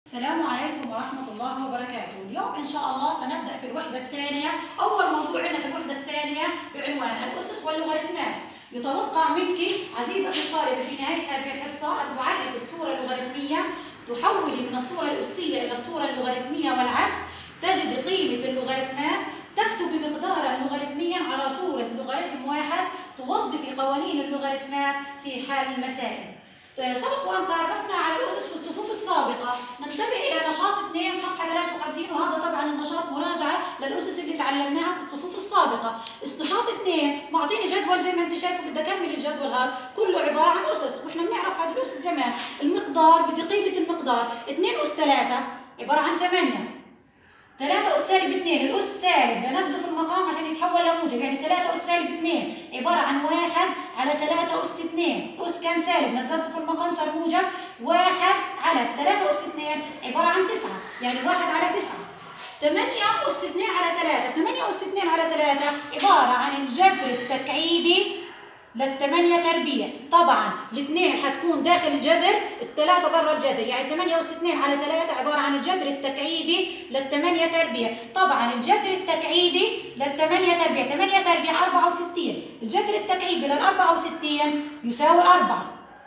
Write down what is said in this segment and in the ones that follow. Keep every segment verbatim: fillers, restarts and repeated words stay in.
السلام عليكم ورحمة الله وبركاته. اليوم إن شاء الله سنبدأ في الوحدة الثانية. أول موضوع لنا في الوحدة الثانية بعنوان الأسس واللوغاريتمات. يتوقع منك عزيزتي الطالبة في نهاية هذه الحصة أن تعرفي الصورة اللوغاريتمية، تحولي من الصورة الأسية إلى الصورة اللوغاريتمية والعكس، تجد قيمة اللوغاريتمات، تكتبي مقدارا لوغاريتميا على صورة لوغاريتم واحد، توظفي قوانين اللوغاريتمات في حل المسائل. سبق وأن تعرفنا على الأسس في الصفوف السابقة، ننتبه إلى نشاط اثنين صفحة ثلاثة وخمسين، وهذا طبعا النشاط مراجعة للأسس اللي تعلمناها في الصفوف السابقة. نشاط اثنين معطيني جدول زي ما أنت شايفه، بدي أكمل الجدول هذا كله عبارة عن أسس، وإحنا بنعرف هذه الأسس زمان. المقدار بدي قيمة المقدار، اثنين أس ثلاثة عبارة عن ثمانية. ثلاثة أس سالب اثنين، الأس سالب بنزله في المقام عشان يتحول لموجب، يعني ثلاثة أس سالب اثنين عبارة عن واحد على ثلاثة أس اثنين، الأس كان سالب نزلته في المقام صار موجب، واحد على ثلاثة أس اثنين عبارة عن تسعة، يعني واحد على تسعة. ثمانية أس اثنين على ثلاثة، ثمانية أس اثنين على ثلاثة عبارة عن الجذر التكعيبي للثمانية تربيع. طبعا الاثنين حتكون داخل الجذر، الثلاثة برا الجذر، يعني ثمانية أس اثنين على ثلاثة عبارة عن الجذر التكعيبي للثمانية تربيع. طبعا الجذر التكعيبي للثمانية تربيع، ثمانية تربيع أربعة وستين، الجذر التكعيبي للأربعة وستين يساوي أربعة.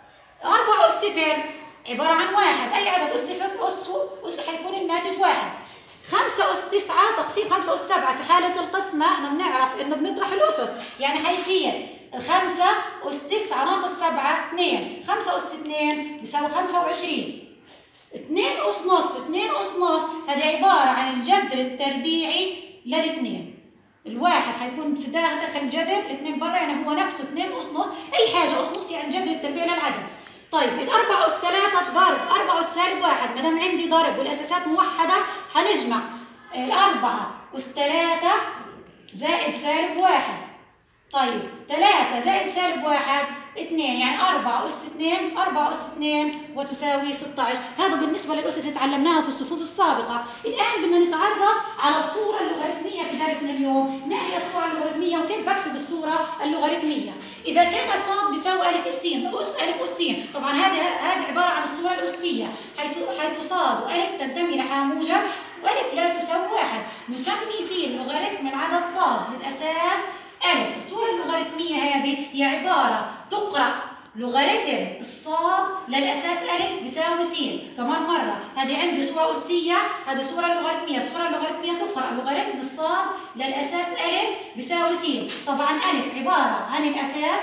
أربعة أس صفر عبارة عن واحد، أي عدد أس صفر أس أس حيكون الناتج واحد. خمسة أس تسعة تقسيم خمسة أس سبعة، في حالة القسمة احنا بنعرف إنه بنطرح الأسس، يعني حيصير خمسة أس تسعة ناقص سبعة اثنين، خمسة أس اثنين بيساوي خمسة وعشرين. اثنين أس نص، اثنين أس نص هذه عبارة عن الجذر التربيعي للاثنين. الواحد حيكون في داخل الجذر، الاثنين برا، يعني هو نفسه اثنين أس نص، أي حاجة أس نص يعني الجذر التربيعي للعدد. طيب الأربعة أس ثلاثة ضرب أربعة أس سالب واحد، ما دام عندي ضرب والأساسات موحدة حنجمع الأربعة أس ثلاثة زائد سالب واحد. طيب ثلاثة زائد سالب واحد اثنين، يعني أربعة أس اثنين، أربعة أس اثنين وتساوي ستة عشر. هذا بالنسبة للأسس اللي تعلمناها في الصفوف السابقة. الآن بدنا نتعرف على الصورة اللوغاريتمية في درسنا اليوم. ما هي الصورة اللوغاريتمية وكيف بكتب الصورة اللوغاريتمية؟ إذا كان صاد بيساوي ألف أس س، أس ألف أس س، طبعا هذه هذه عبارة عن الصورة الأسية، حيث حيث صاد وألف تنتمي لها موجب وألف لا تساوي واحد. نسمي س لوغاريتم العدد صاد للأساس ألف. الصورة اللوغاريتمية هذه هي عبارة تقرأ لوغاريتم الصاد للأساس ألف بيساوي س. كمان مرة، هذه عندي صورة أسية، هذه صورة لوغاريتمية، الصورة اللوغاريتمية تقرأ لوغاريتم الصاد للأساس ألف بيساوي س. طبعا ألف عبارة عن الأساس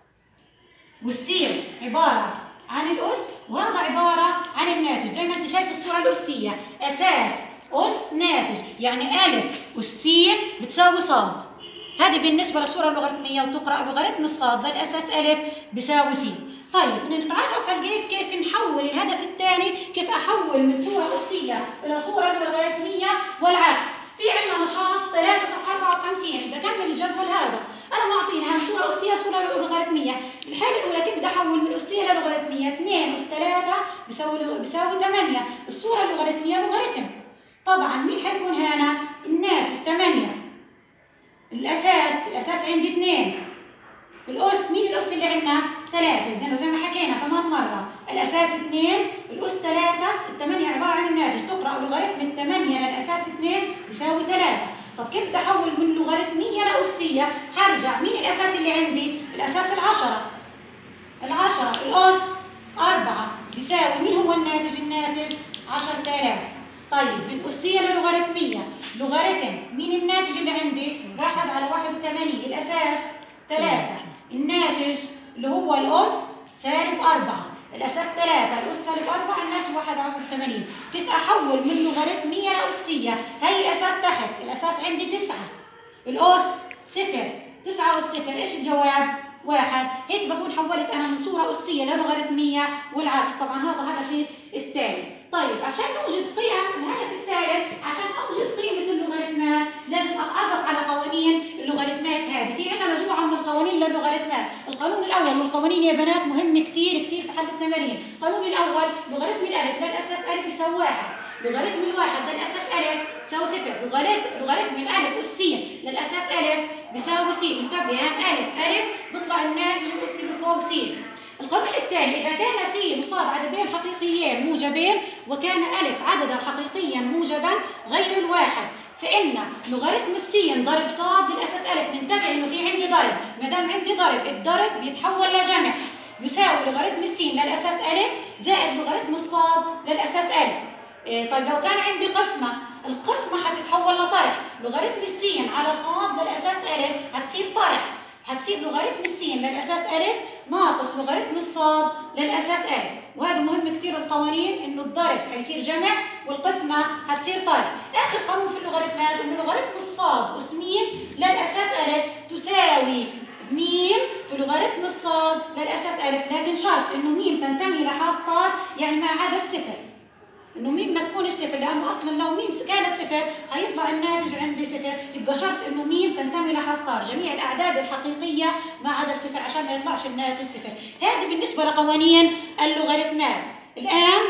والسين عبارة عن الأس، وهذا عبارة عن الناتج. زي ما أنت شايف الصورة الأسية، أساس أس ناتج، يعني ألف والسين بتساوي صاد. هذه بالنسبة للصورة اللوغاريتمية، وتقرأ لوغاريتم الصاد للأساس ألف بيساوي س. طيب نتعرف هلقيت كيف نحول الهدف الثاني، كيف أحول من صورة أسية إلى صورة لوغاريتمية والعكس. في عندنا نشاط ثلاثة صفحة أربعة وخمسين، بدي أكمل الجدول هذا. أنا معطينا صورة أسية صورة لوغاريتمية. الحالة الأولى كيف بدي أحول من أسية للوغاريتمية؟ اثنين أس ثلاثة بيساوي بيساوي ثمانية، الصورة اللوغاريتمية لوغاريتم. طبعا مين حيكون هنا؟ الناتج ثمانية. الأساس، الأساس عندي اثنين. الأس، مين الأس اللي عندنا؟ ثلاثة، لأنه زي ما حكينا كمان مرة، الأساس اثنين، الأس ثلاثة، الثمانية عبارة عن الناتج، تقرأ لوغاريتم الثمانية للأساس اثنين بيساوي ثلاثة. طب كيف بدي أحول من لوغاريتمية لأسية؟ حرجع، مين الأساس اللي عندي؟ الأساس العشرة. العشرة، الأس أربعة بيساوي مين هو الناتج؟ الناتج عشرة آلاف. طيب من أسية للوغاريتمية، لوغاريتم مين الناتج اللي عندي؟ واحد على واحد وثمانين، الأساس ثلاثة، الناتج اللي هو الأس سالب أربعة، الأساس ثلاثة، الأس سالب أربعة، الناتج واحد على واحد وثمانين. كيف أحول من لوغاريتمية لأسية؟ هي الأساس تحت، الأساس عندي تسعة، الأس صفر، تسعة والصفر، إيش الجواب؟ واحد. هيك بكون حولت أنا من صورة أسية للوغاريتمية والعكس. طبعا هذا هدفي الثاني. طيب عشان نوجد قيم، الهدف الثالث، عشان أوجد قيمة اللوغاريتمات لازم أتعرف على قوانين اللوغاريتمات هذه. في عندنا مجموعة من القوانين للوغاريتمات. القانون الأول، والقوانين يا بنات مهم كثير كثير في حل التمارين. القانون الأول، لوغاريتم الألف للأساس ألف بيساوي واحد، لوغاريتم الواحد للأساس ألف بيساوي صفر، لوغاريتم الألف أس س للأساس ألف بيساوي س. انتبه، يعني ألف ألف بيطلع الناتج الأس اللي فوق س. القانون الثاني، إذا كان س وصاد عددين حقيقيين موجبين وكان أ عددا حقيقيا موجبا غير الواحد، فإن لوغاريتم السين ضرب صاد للأساس أ، ننتبه إنه في عندي ضرب، ما دام عندي ضرب الضرب بيتحول لجمع، يساوي لوغاريتم السين للأساس أ زائد لوغاريتم الصاد للأساس أ. إيه طيب لو كان عندي قسمة، القسمة هتتحول لطرح، لوغاريتم السين على صاد للأساس أ هتصير طرح، هتصير لوغاريتم السين للأساس أ ناقص لوغاريتم الصاد للأساس أ، وهذا مهم كتير القوانين، إنه الضرب هيصير جمع والقسمة هتصير طرح. آخر قانون في اللوغاريتمات إنه لوغاريتم الصاد أس م للأساس أ تساوي م في لوغاريتم الصاد للأساس أ، لكن شرط إنه م تنتمي لحاص طار، يعني ما عدا الصفر، انه ميم ما تكونش صفر، لانه اصلا لو ميم كانت صفر هيطلع الناتج عندي صفر، يبقى شرط انه ميم تنتمي لحاص طار جميع الاعداد الحقيقيه ما عدا الصفر عشان ما يطلعش الناتج صفر. هذه بالنسبه لقوانين اللوغاريتمات. الان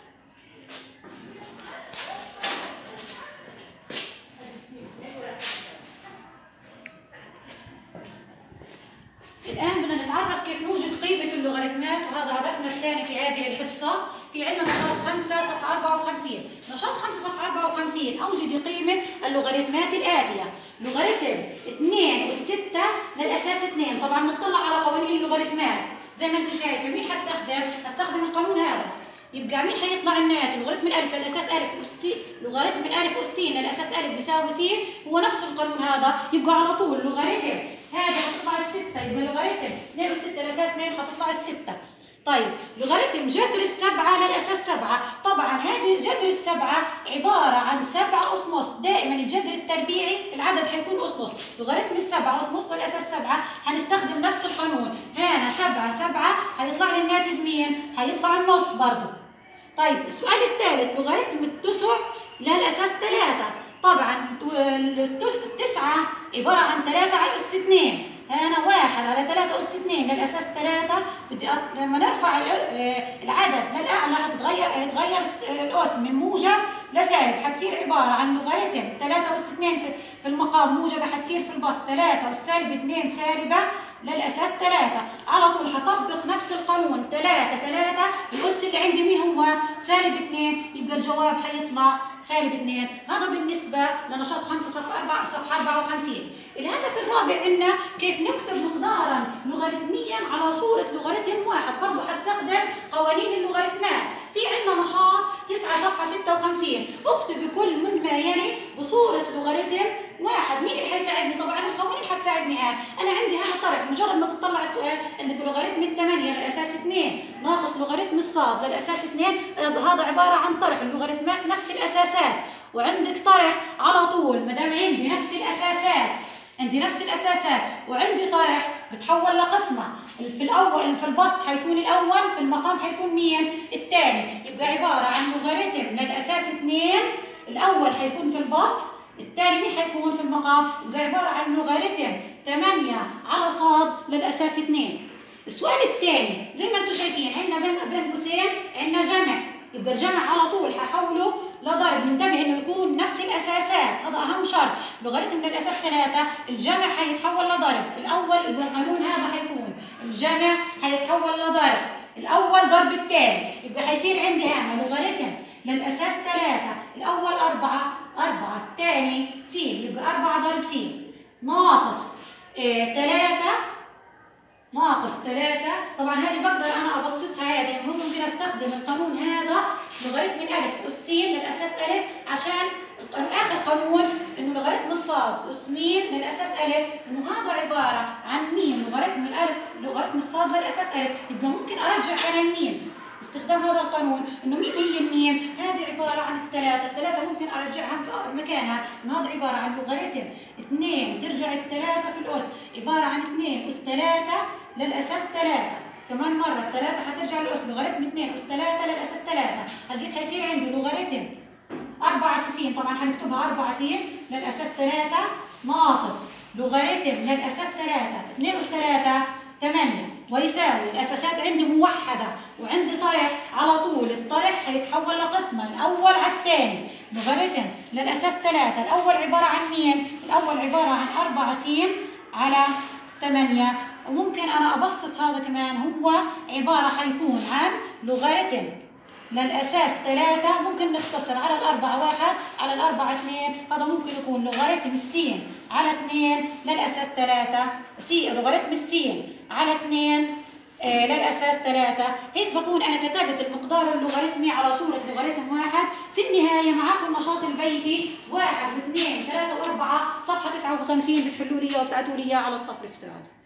الآن بدنا نتعرف كيف نوجد قيمة اللوغاريتمات، وهذا هدفنا الثاني في هذه الحصة. في عندنا نشاط خمسة صفحة أربعة وخمسين، نشاط خمسة صفحة أربعة وخمسين أوجدي قيمة اللوغاريتمات الآتية: لوغاريتم اثنين والستة للأساس اثنين، طبعا نطلع على قوانين اللوغاريتمات زي ما أنت شايفة. مين حستخدم؟ هستخدم القانون هذا، يبقى مين حيطلع الناتج؟ لوغاريتم الألف للأساس ألف أس س، لوغاريتم الألف أس س للأساس ألف بيساوي س، هو نفس القانون هذا، يبقى على طول لوغاريتم هذا هتطلع الستة، يبقى لوغاريتم اثنين والستة للأساس اثنين هتطلع الستة. طيب لوغاريتم جذر السبعة للأساس سبعة، طبعا هذه جذر السبعة عبارة عن سبعة أس نص، دائما الجذر التربيعي العدد حيكون أس نص، لوغاريتم السبعة أس نص للأساس سبعة هنستخدم نفس القانون، هنا سبعة سبعة هيطلع لي الناتج مين؟ هيطلع النص برضه. طيب السؤال الثالث، لوغاريتم التسع للأساس ثلاثة، طبعا التسعة عبارة عن ثلاثة على أس اثنين، هنا واحد على ثلاثة أس اثنين للأساس ثلاثة، بدي أط... لما نرفع العدد للأعلى هتتغير هيتغير الأس من موجب لسالب، هتصير عبارة عن لوغاريتم ثلاثة أس اثنين في... في المقام موجبة، هتصير في البسط ثلاثة أس سالب اثنين سالبة للأساس ثلاثة، على طول هطبق نفس القانون ثلاثة ثلاثة، الأس اللي عندي مين هو؟ سالب اثنين، يبقى الجواب هيطلع سالب اثنين. هذا بالنسبة لنشاط خمسة صفحة أربعة صفحة أربعة وخمسين. الهدف الرابع عندنا كيف نكتب مقدارا لوغاريتميا على صورة لوغاريتم واحد، برضه هستخدم قوانين اللوغاريتمات. في عندنا نشاط تسعة صفحة ستة وخمسين، اكتب كل مما يلي بصورة لوغاريتم واحد. مين اللي حيساعدني؟ طبعا القوانين حتساعدني. ها انا عندي هذا طرح، مجرد ما تطلع السؤال عندك لوغاريتم الثمانية للأساس اثنين ناقص لوغاريتم الصاد للأساس اثنين، هذا عبارة عن طرح اللوغاريتمات نفس الأساسات، وعندك طرح على طول ما دام عندي نفس الأساسات، عندي نفس الأساسات وعندي طرح بتحول لقسمة، في الأول في البسط حيكون الأول، في المقام حيكون مين؟ الثاني، يبقى عبارة عن لوغاريتم للأساس اثنين، الأول حيكون في البسط، الثاني مين حيكون في المقام؟ يبقى عبارة عن لوغاريتم ثمانية على صاد للأساس اثنين. السؤال الثاني زي ما انتم شايفين عندنا بين بين قوسين عندنا جمع، يبقى الجمع على طول هحوله لضرب، ننتبه انه يكون نفس الاساسات، هذا اهم شرط. لوغاريتم للاساس ثلاثة الجمع هيتحول لضرب، الاول يبقى القانون هذا هيكون الجمع هيتحول لضرب، الاول ضرب الثاني، يبقى هيصير عندي هنا لوغاريتم للاساس ثلاثة، الاول أربعة، أربعة الثاني س، يبقى أربعة ضرب س ناقص إيه ثلاثة، ناقص ثلاثة. طبعا هذه بقدر انا ابسطها، هذه المهم ممكن استخدم القانون هذا لوغاريتم الالف اس س للاساس الف، عشان اخر قانون انه لوغاريتم الصاد اس م للاساس الف، انه هذا عباره عن م لوغاريتم الالف لوغاريتم الصاد للاساس الف، يبقى ممكن ارجع على الميم باستخدام هذا القانون، انه مين هي الميم؟ هذه عباره عن الثلاثه، الثلاثه ممكن ارجعها في مكانها، انه هذا عباره عن لوغاريتم اثنين ترجع الثلاثه في الاس، عباره عن اثنين اس ثلاثة للأساس ثلاثة، كمان مرة الثلاثة حترجع للأس، لوغاريتم اثنين أس ثلاثة للأساس ثلاثة، لقيت حيصير عندي لوغاريتم أربعة في س، طبعا حنكتبها أربعة س للأساس ثلاثة ناقص لوغاريتم للأساس ثلاثة اثنين أس ثلاثة ثمانية، ويساوي الأساسات عندي موحدة وعندي طرح، على طول الطرح هيتحول لقسمة، الأول على الثاني، لوغاريتم للأساس ثلاثة، الأول عبارة عن مين؟ الأول عبارة عن أربعة س على ثمانية وممكن أنا أبسط هذا كمان، هو عبارة حيكون عن لوغاريتم للأساس ثلاثة، ممكن نختصر على الأربعة واحد على الأربعة اثنين، هذا ممكن يكون لوغاريتم السين على اثنين للأساس ثلاثة، سي لوغاريتم السين على اثنين آه للأساس ثلاثة. هيك بكون أنا كتبت المقدار اللوغاريتمي على صورة لوغاريتم واحد. في النهاية معاكم النشاط البيتي واحد واثنين ثلاثة وأربعة صفحة تسعة وخمسين، بتحلوا لي إياه وبتعطوا لي إياه على الصف الافتراضي.